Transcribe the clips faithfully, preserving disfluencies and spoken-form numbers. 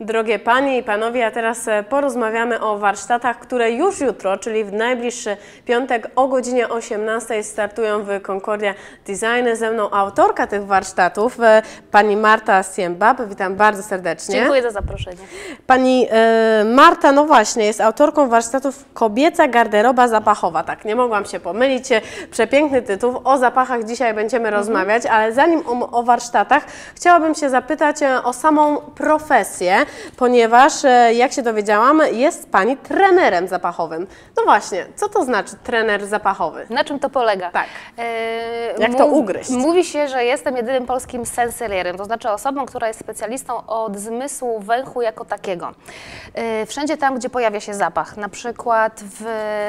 Drogie Panie i Panowie, a teraz porozmawiamy o warsztatach, które już jutro, czyli w najbliższy piątek o godzinie osiemnastej startują w Concordia Design. Ze mną autorka tych warsztatów, pani Marta Siembab. Witam bardzo serdecznie. Dziękuję za zaproszenie. Pani e, Marta, no właśnie, jest autorką warsztatów Kobieca garderoba zapachowa. Tak, nie mogłam się pomylić. Przepiękny tytuł. O zapachach dzisiaj będziemy mhm. rozmawiać, ale zanim o, o warsztatach, chciałabym się zapytać o samą profesję, ponieważ, jak się dowiedziałam, jest Pani trenerem zapachowym. No właśnie, co to znaczy trener zapachowy? Na czym to polega? Tak. E, Jak to ugryźć? Mówi się, że jestem jedynym polskim sensorierem, to znaczy osobą, która jest specjalistą od zmysłu węchu jako takiego. E, wszędzie tam, gdzie pojawia się zapach, na przykład w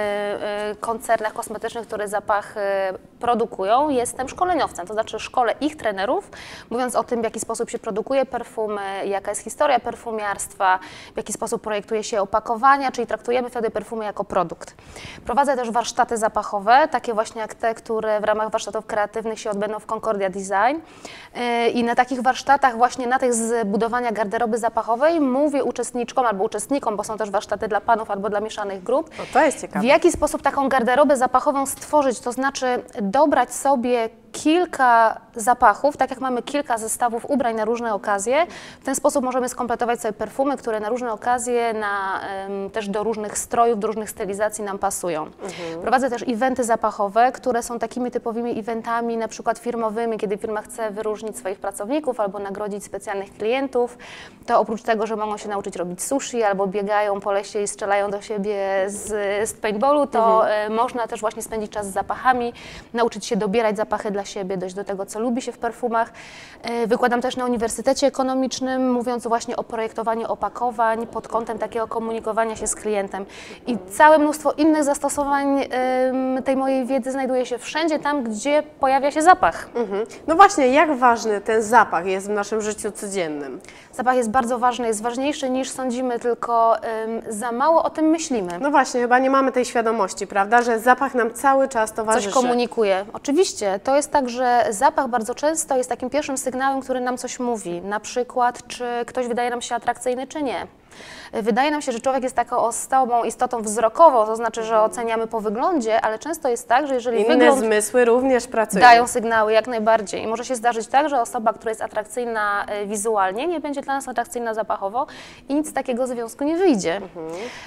e, koncernach kosmetycznych, które zapach e, produkują, jestem szkoleniowcem, to znaczy szkolę ich trenerów, mówiąc o tym, w jaki sposób się produkuje perfumy, jaka jest historia perfumiarstwa, w jaki sposób projektuje się opakowania, czyli traktujemy wtedy perfumy jako produkt. Prowadzę też warsztaty zapachowe, takie właśnie jak te, które w ramach warsztatów kreatywnych się odbędą w Concordia Design. I na takich warsztatach, właśnie na tych z budowania garderoby zapachowej, mówię uczestniczkom albo uczestnikom, bo są też warsztaty dla panów albo dla mieszanych grup, no to jest ciekawe. W jaki sposób taką garderobę zapachową stworzyć, to znaczy dobrać sobie kilka zapachów, tak jak mamy kilka zestawów ubrań na różne okazje. W ten sposób możemy skompletować sobie perfumy, które na różne okazje, na, um, też do różnych strojów, do różnych stylizacji nam pasują. Mhm. Prowadzę też eventy zapachowe, które są takimi typowymi eventami, na przykład firmowymi, kiedy firma chce wyróżnić swoich pracowników albo nagrodzić specjalnych klientów. To oprócz tego, że mogą się nauczyć robić sushi albo biegają po lesie i strzelają do siebie z, z paintballu, to mhm. można też właśnie spędzić czas z zapachami, nauczyć się dobierać zapachy dla siebie, dojść do tego, co lubi się w perfumach. Wykładam też na Uniwersytecie Ekonomicznym, mówiąc właśnie o projektowaniu opakowań pod kątem takiego komunikowania się z klientem. I całe mnóstwo innych zastosowań tej mojej wiedzy znajduje się wszędzie tam, gdzie pojawia się zapach. Mhm. No właśnie, jak ważny ten zapach jest w naszym życiu codziennym? Zapach jest bardzo ważny, jest ważniejszy niż sądzimy, tylko um, za mało o tym myślimy. No właśnie, chyba nie mamy tej świadomości, prawda, że zapach nam cały czas towarzyszy. Coś komunikuje. Oczywiście, to jest tak, że zapach bardzo często jest takim pierwszym sygnałem, który nam coś mówi. Na przykład, czy ktoś wydaje nam się atrakcyjny, czy nie. Wydaje nam się, że człowiek jest taką osobą, istotą wzrokową, to znaczy, że oceniamy po wyglądzie, ale często jest tak, że jeżeli inne wygląd zmysły również pracują. Dają sygnały jak najbardziej. I może się zdarzyć tak, że osoba, która jest atrakcyjna wizualnie, nie będzie dla nas atrakcyjna zapachowo i nic takiego związku nie wyjdzie. Mhm.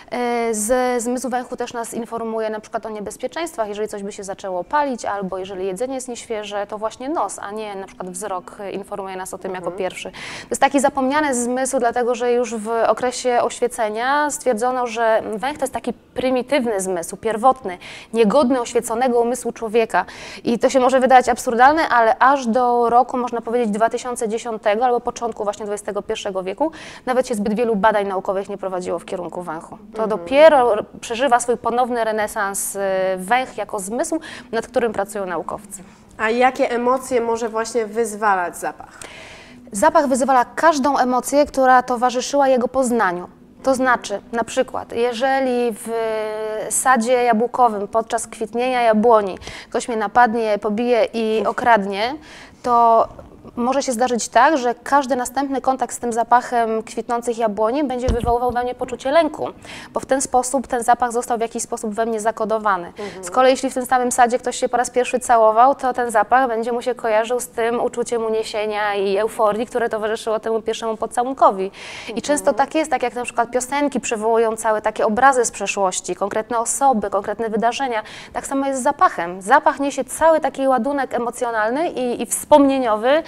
Z zmysłu węchu też nas informuje na przykład o niebezpieczeństwach, jeżeli coś by się zaczęło palić, albo jeżeli jedzenie jest nieświeże, to właśnie nos, a nie na przykład wzrok informuje nas o tym mhm. jako pierwszy. To jest taki zapomniany zmysł, dlatego że już w okresie oświecenia stwierdzono, że węch to jest taki prymitywny zmysł, pierwotny, niegodny oświeconego umysłu człowieka. I to się może wydawać absurdalne, ale aż do roku, można powiedzieć, dwa tysiące dziesiątego albo początku właśnie dwudziestego pierwszego wieku nawet się zbyt wielu badań naukowych nie prowadziło w kierunku węchu. To mhm. dopiero przeżywa swój ponowny renesans węch jako zmysł, nad którym pracują naukowcy. A jakie emocje może właśnie wyzwalać zapach? Zapach wyzwala każdą emocję, która towarzyszyła jego poznaniu. To znaczy, na przykład, jeżeli w sadzie jabłkowym podczas kwitnienia jabłoni ktoś mnie napadnie, pobije i okradnie, to może się zdarzyć tak, że każdy następny kontakt z tym zapachem kwitnących jabłoni będzie wywoływał we mnie poczucie lęku, bo w ten sposób ten zapach został w jakiś sposób we mnie zakodowany. Mhm. Z kolei jeśli w tym samym sadzie ktoś się po raz pierwszy całował, to ten zapach będzie mu się kojarzył z tym uczuciem uniesienia i euforii, które towarzyszyło temu pierwszemu pocałunkowi. Mhm. I często tak jest, tak jak na przykład piosenki przywołują całe takie obrazy z przeszłości, konkretne osoby, konkretne wydarzenia. Tak samo jest z zapachem. Zapach niesie cały taki ładunek emocjonalny i, i wspomnieniowy,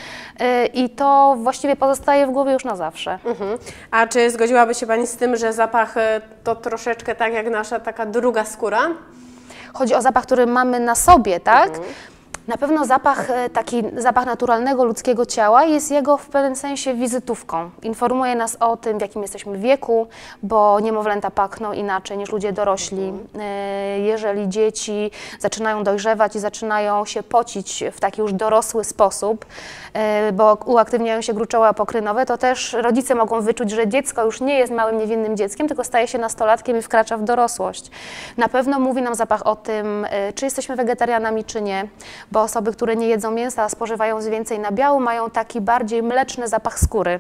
i to właściwie pozostaje w głowie już na zawsze. Mhm. A czy zgodziłaby się Pani z tym, że zapach to troszeczkę tak jak nasza taka druga skóra? Chodzi o zapach, który mamy na sobie, tak? Mhm. Na pewno zapach, taki zapach naturalnego ludzkiego ciała jest jego w pewnym sensie wizytówką. Informuje nas o tym, w jakim jesteśmy wieku, bo niemowlęta pachną inaczej niż ludzie dorośli. Jeżeli dzieci zaczynają dojrzewać i zaczynają się pocić w taki już dorosły sposób, bo uaktywniają się gruczoły apokrynowe, to też rodzice mogą wyczuć, że dziecko już nie jest małym, niewinnym dzieckiem, tylko staje się nastolatkiem i wkracza w dorosłość. Na pewno mówi nam zapach o tym, czy jesteśmy wegetarianami, czy nie, bo osoby, które nie jedzą mięsa, a spożywają więcej nabiału, mają taki bardziej mleczny zapach skóry.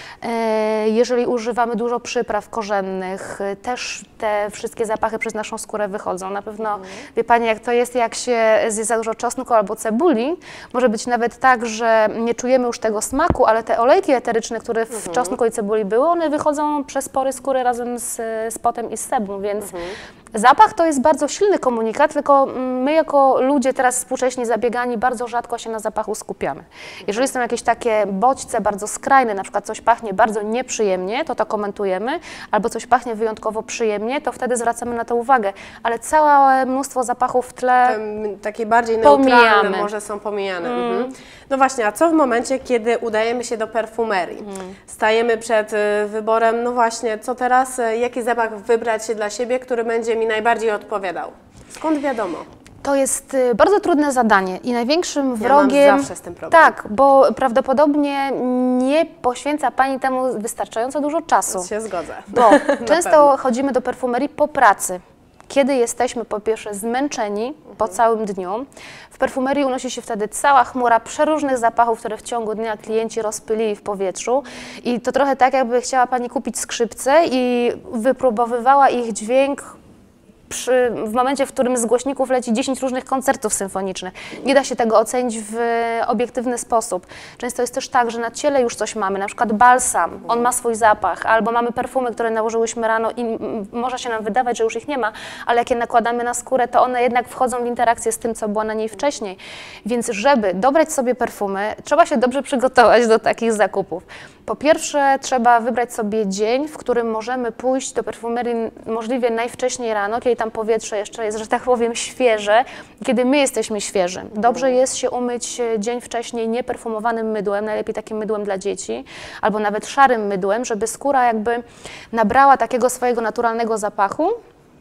Jeżeli używamy dużo przypraw korzennych, też te wszystkie zapachy przez naszą skórę wychodzą. Na pewno mhm. wie Pani, jak to jest, jak się zje za dużo czosnku albo cebuli. Może być nawet tak, że nie czujemy już tego smaku, ale te olejki eteryczne, które w mhm. czosnku i cebuli były, one wychodzą przez pory skóry razem z, z potem i z sebum, więc mhm. zapach to jest bardzo silny komunikat, tylko my jako ludzie teraz współcześnie zabiegani bardzo rzadko się na zapachu skupiamy. Jeżeli są jakieś takie bodźce bardzo skrajne, na przykład coś pachnie bardzo nieprzyjemnie, to to komentujemy, albo coś pachnie wyjątkowo przyjemnie, to wtedy zwracamy na to uwagę, ale całe mnóstwo zapachów w tle Te, takie bardziej neutralne pomijamy. może są pomijane. Mm. Mhm. No właśnie, a co w momencie, kiedy udajemy się do perfumerii? Mm. Stajemy przed y, wyborem, no właśnie, co teraz, y, jaki zapach wybrać się dla siebie, który będzie mi najbardziej odpowiadał? Skąd wiadomo? To jest bardzo trudne zadanie i największym Ja wrogiem... mam zawsze z tym problem. Tak, bo prawdopodobnie nie poświęca Pani temu wystarczająco dużo czasu. Się zgodzę. Bo często chodzimy do perfumerii po pracy, kiedy jesteśmy po pierwsze zmęczeni po mhm. całym dniu. W perfumerii unosi się wtedy cała chmura przeróżnych zapachów, które w ciągu dnia klienci rozpylili w powietrzu. I to trochę tak, jakby chciała Pani kupić skrzypce i wypróbowywała ich dźwięk Przy, w momencie, w którym z głośników leci dziesięć różnych koncertów symfonicznych. Nie da się tego ocenić w obiektywny sposób. Często jest też tak, że na ciele już coś mamy, na przykład balsam, on ma swój zapach, albo mamy perfumy, które nałożyłyśmy rano i może się nam wydawać, że już ich nie ma, ale jak je nakładamy na skórę, to one jednak wchodzą w interakcję z tym, co było na niej wcześniej. Więc żeby dobrać sobie perfumy, trzeba się dobrze przygotować do takich zakupów. Po pierwsze, trzeba wybrać sobie dzień, w którym możemy pójść do perfumerii możliwie najwcześniej rano, kiedy tam powietrze jeszcze jest, że tak powiem, świeże, kiedy my jesteśmy świeży. Dobrze jest się umyć dzień wcześniej nieperfumowanym mydłem, najlepiej takim mydłem dla dzieci, albo nawet szarym mydłem, żeby skóra jakby nabrała takiego swojego naturalnego zapachu.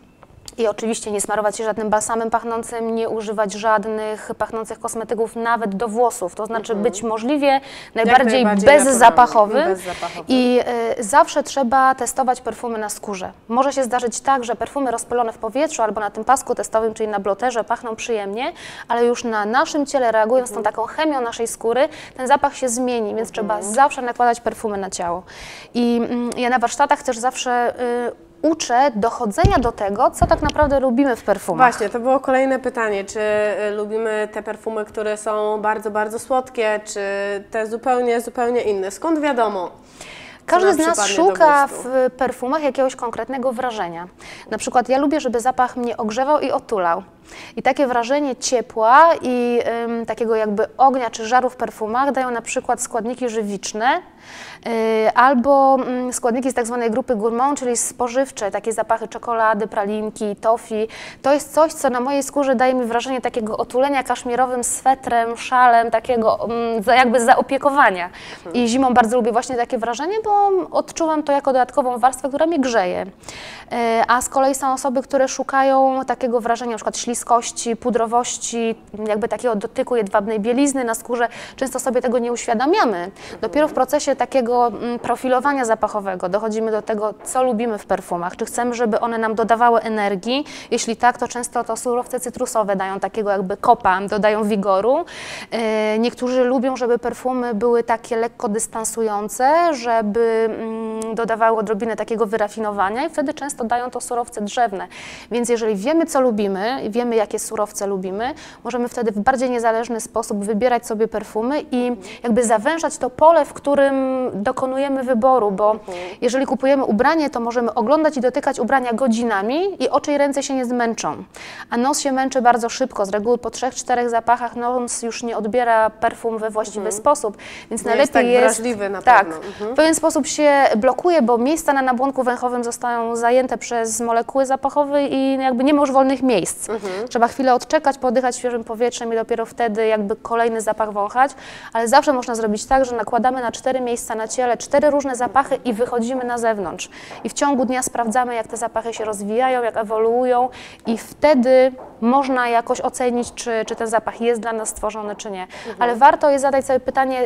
I oczywiście nie smarować się żadnym balsamem pachnącym, nie używać żadnych pachnących kosmetyków, nawet do włosów. To znaczy mhm. być możliwie najbardziej, najbardziej bezzapachowy. bezzapachowy. I y, zawsze trzeba testować perfumy na skórze. Może się zdarzyć tak, że perfumy rozpylone w powietrzu albo na tym pasku testowym, czyli na bloterze, pachną przyjemnie, ale już na naszym ciele, reagując mhm. z tą taką chemią naszej skóry, ten zapach się zmieni, więc mhm. trzeba zawsze nakładać perfumy na ciało. I y, ja na warsztatach też zawsze y, uczę dochodzenia do tego, co tak naprawdę lubimy w perfumach. Właśnie, to było kolejne pytanie, czy lubimy te perfumy, które są bardzo, bardzo słodkie, czy te zupełnie, zupełnie inne? Skąd wiadomo? Każdy z nas szuka w perfumach jakiegoś konkretnego wrażenia. Na przykład ja lubię, żeby zapach mnie ogrzewał i otulał. I takie wrażenie ciepła i ym, takiego jakby ognia czy żaru w perfumach dają na przykład składniki żywiczne yy, albo yy, składniki z tak zwanej grupy gourmand, czyli spożywcze, takie zapachy czekolady, pralinki, toffee. To jest coś, co na mojej skórze daje mi wrażenie takiego otulenia kaszmirowym swetrem, szalem, takiego yy, jakby zaopiekowania. Mhm. I zimą bardzo lubię właśnie takie wrażenie, bo odczuwam to jako dodatkową warstwę, która mnie grzeje. Yy, a z kolei są osoby, które szukają takiego wrażenia, na przykład śliskości, pudrowości, jakby takiego dotyku jedwabnej bielizny na skórze. Często sobie tego nie uświadamiamy. Dopiero w procesie takiego profilowania zapachowego dochodzimy do tego, co lubimy w perfumach. Czy chcemy, żeby one nam dodawały energii? Jeśli tak, to często to surowce cytrusowe dają takiego jakby kopa, dodają wigoru. Niektórzy lubią, żeby perfumy były takie lekko dystansujące, żeby dodawały odrobinę takiego wyrafinowania i wtedy często dają to surowce drzewne. Więc jeżeli wiemy, co lubimy, wiemy, jakie surowce lubimy, możemy wtedy w bardziej niezależny sposób wybierać sobie perfumy i jakby zawężać to pole, w którym dokonujemy wyboru, bo jeżeli kupujemy ubranie, to możemy oglądać i dotykać ubrania godzinami i oczy i ręce się nie zmęczą, a nos się męczy bardzo szybko, z reguły po trzech, czterech zapachach nos już nie odbiera perfum we właściwy mhm. sposób, więc nie najlepiej jest, tak wrażliwy na tak, pewno. Mhm. w pewien sposób się blokuje, bo miejsca na nabłonku węchowym zostają zajęte przez molekuły zapachowe i jakby nie ma już wolnych miejsc. Mhm. Trzeba chwilę odczekać, podychać świeżym powietrzem i dopiero wtedy jakby kolejny zapach wąchać, ale zawsze można zrobić tak, że nakładamy na cztery miejsca na ciele cztery różne zapachy i wychodzimy na zewnątrz. I w ciągu dnia sprawdzamy, jak te zapachy się rozwijają, jak ewoluują i wtedy można jakoś ocenić, czy, czy ten zapach jest dla nas stworzony, czy nie. Mhm. Ale warto jest zadać sobie pytanie,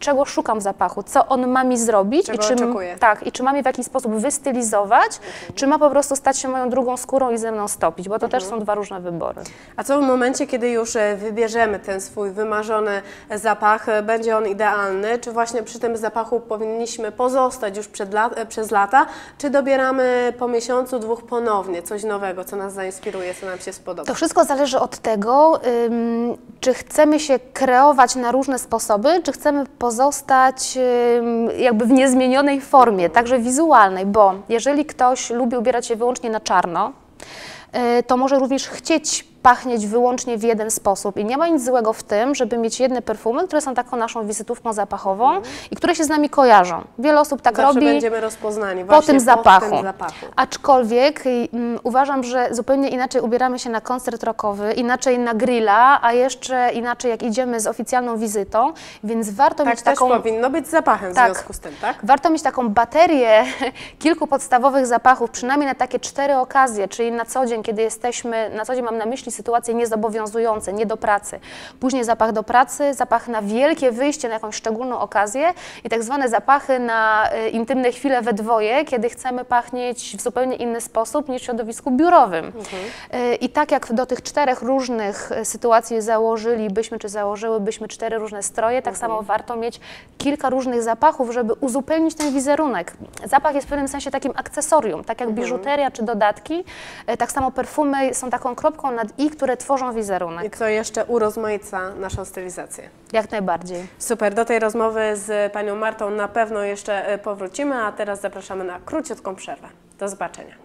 czego szukam w zapachu, co on ma mi zrobić Czego i czy, oczekuję. tak, i czy ma mnie w jakiś sposób wystylizować, mhm. czy ma po prostu stać się moją drugą skórą i ze mną stopić, bo to mhm. też są dwa różne wybory. A co w momencie, kiedy już wybierzemy ten swój wymarzony zapach, będzie on idealny? Czy właśnie przy tym zapachu powinniśmy pozostać już przed lat, przez lata, czy dobieramy po miesiącu, dwóch ponownie coś nowego, co nas zainspiruje, co nam się spodoba? To wszystko zależy od tego, ym, czy chcemy się kreować na różne sposoby, czy chcemy pozostać ym, jakby w niezmienionej formie, także wizualnej, bo jeżeli ktoś lubi ubierać się wyłącznie na czarno, yy, to może również chcieć pachnieć wyłącznie w jeden sposób i nie ma nic złego w tym, żeby mieć jedne perfumy, które są taką naszą wizytówką zapachową mm. i które się z nami kojarzą. Wiele osób tak Zawsze robi będziemy rozpoznani po tym, po zapachu. tym zapachu. Aczkolwiek um, uważam, że zupełnie inaczej ubieramy się na koncert rockowy, inaczej na grilla, a jeszcze inaczej jak idziemy z oficjalną wizytą, więc warto tak mieć taką... Tak też powinno być z zapachem tak, w związku z tym, tak? Warto mieć taką baterię kilku podstawowych zapachów, przynajmniej na takie cztery okazje, czyli na co dzień, kiedy jesteśmy, na co dzień mam na myśli sytuacje niezobowiązujące, nie do pracy. Później zapach do pracy, zapach na wielkie wyjście, na jakąś szczególną okazję i tak zwane zapachy na y, intymne chwile we dwoje, kiedy chcemy pachnieć w zupełnie inny sposób niż w środowisku biurowym. Mhm. Y, I tak jak do tych czterech różnych sytuacji założylibyśmy, czy założyłybyśmy cztery różne stroje, tak mhm. samo warto mieć kilka różnych zapachów, żeby uzupełnić ten wizerunek. Zapach jest w pewnym sensie takim akcesorium, tak jak mhm. biżuteria czy dodatki, y, tak samo perfumy są taką kropką nad i, które tworzą wizerunek. I co jeszcze urozmaica naszą stylizację. Jak najbardziej. Super, do tej rozmowy z panią Martą na pewno jeszcze powrócimy, a teraz zapraszamy na króciutką przerwę. Do zobaczenia.